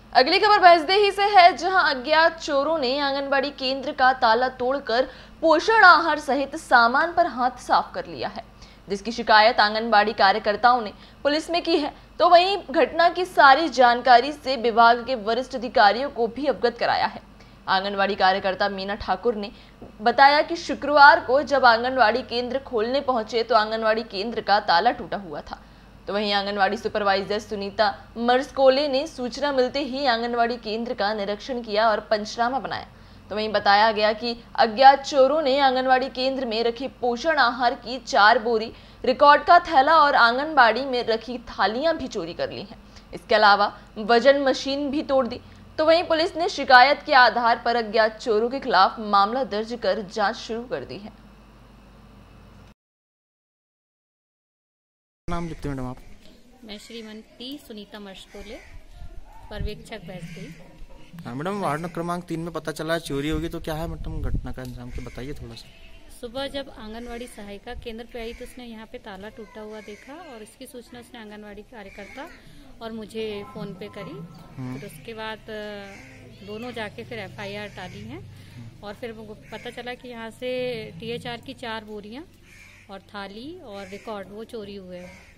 अगली खबर भैंसदेही से है, जहां अज्ञात चोरों ने आंगनबाड़ी केंद्र का ताला तोड़कर पोषण आहार सहित सामान पर हाथ साफ कर लिया है, जिसकी शिकायत आंगनबाड़ी कार्यकर्ताओं ने पुलिस में की है। तो वहीं घटना की सारी जानकारी से विभाग के वरिष्ठ अधिकारियों को भी अवगत कराया है। आंगनबाड़ी कार्यकर्ता मीना ठाकुर ने बताया कि शुक्रवार को जब आंगनबाड़ी केंद्र खोलने पहुंचे तो आंगनबाड़ी केंद्र का ताला टूटा हुआ था। तो वहीं आंगनवाड़ी सुपरवाइजर सुनीता मर्सकोले ने सूचना मिलते ही आंगनवाड़ी केंद्र का निरीक्षण किया और पंचनामा बनाया। तो वहीं बताया गया कि अज्ञात चोरों ने आंगनवाड़ी केंद्र में रखी पोषण आहार की 4 बोरी, रिकॉर्ड का थैला और आंगनबाड़ी में रखी थालियां भी चोरी कर ली हैं। इसके अलावा वजन मशीन भी तोड़ दी। तो वहीं पुलिस ने शिकायत के आधार पर अज्ञात चोरों के खिलाफ मामला दर्ज कर जांच शुरू कर दी है। नाम लिखते मैडम आप? मैं श्रीमती सुनीता मर्सकोले, पर्यवेक्षक भैंसदेही। हाँ मैडम, वार्ड क्रमांक 3 में पता चला चोरी होगी, तो क्या है मैडम घटना का अंजाम के बताइए थोड़ा सा। सुबह जब आंगनवाड़ी सहायिका केंद्र पे आई तो उसने यहाँ पे ताला टूटा हुआ देखा और इसकी सूचना उसने आंगनवाड़ी कार्यकर्ता और मुझे फोन पे करी। फिर उसके बाद दोनों जाके फिर FIR डाली है और फिर पता चला कि यहाँ से THR की 4 बोरियां और थाली और रिकॉर्ड वो चोरी हुए हैं।